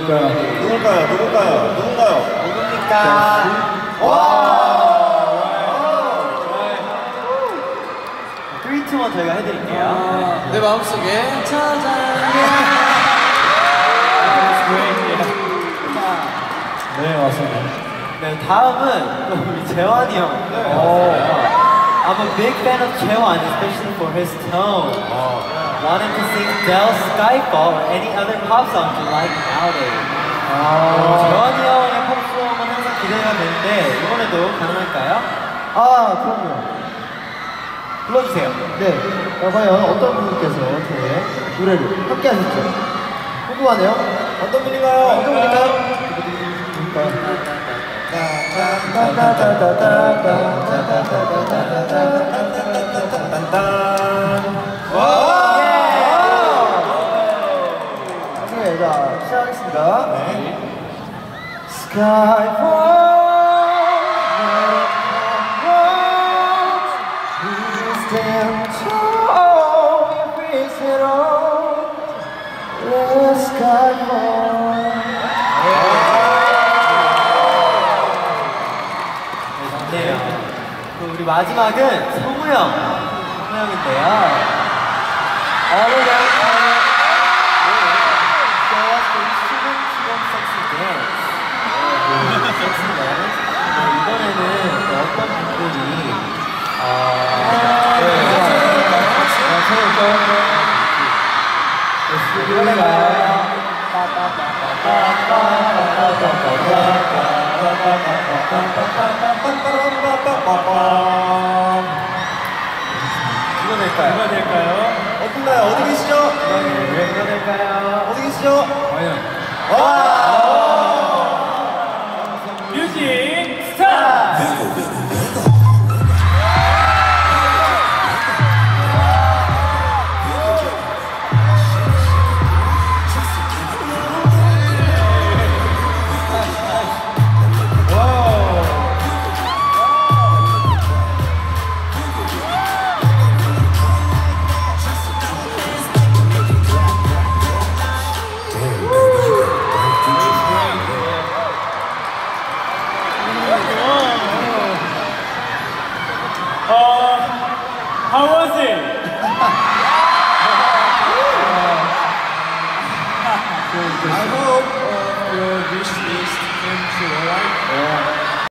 누굽니까? 와! 3, 2, 1 저희가 해드릴게요. 내 마음속에 찾아. 네, 맞습니다. 네, 다음은 또 우리 재환이 형. I'm a big fan of 재환, especially for his tone. Wanted to sing Del Skyfall or any other pop song you like nowadays. 재환이 형의 팝송은 항상 기대가 되는데 이번에도 가능할까요? 아, 그럼요. 불러주세요. 네. 과연 어떤 분께서 저의 노래를 함께 하실지 궁금하네요. 어떤 분인가요? 어떤 분일까요? 네, 자, 시작하겠습니다. 우리 마지막은 성우 형인데요. All around show us the 추금 sexy dance. Sexy dance. 이번에는 어떤 분들이 누가 될까요? 어떤가요? 어디 계시죠? 누가 될까요? 어디 계시죠? 와!